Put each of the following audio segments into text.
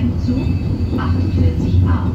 Umsteigen zu 48a.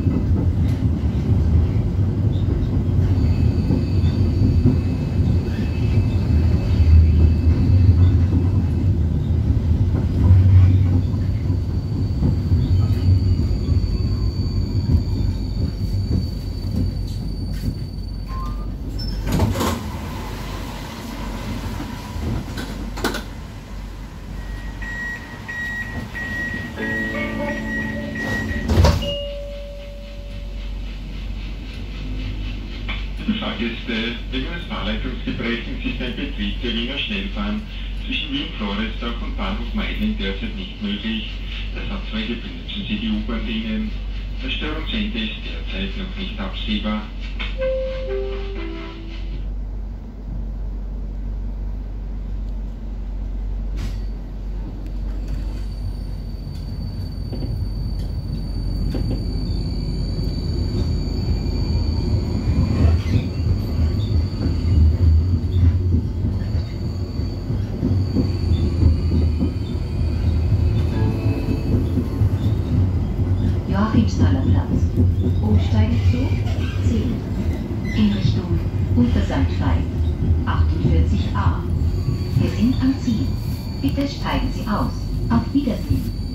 Fahrgäste, wegen eines Fahrleitungsgebrechens ist ein Betrieb der Wiener Schnellbahn zwischen Wien-Floridsdorf und Bahnhof Meidling derzeit nicht möglich. Ersatzweise benutzen Sie die U-Bahn-Linien. Das Störungsende ist derzeit noch nicht absehbar. Joachimsthaler Platz. Umsteigen zu 10. In Richtung Untersandstein 48a. Wir sind am Ziel. Bitte steigen Sie aus. Auf Wiedersehen.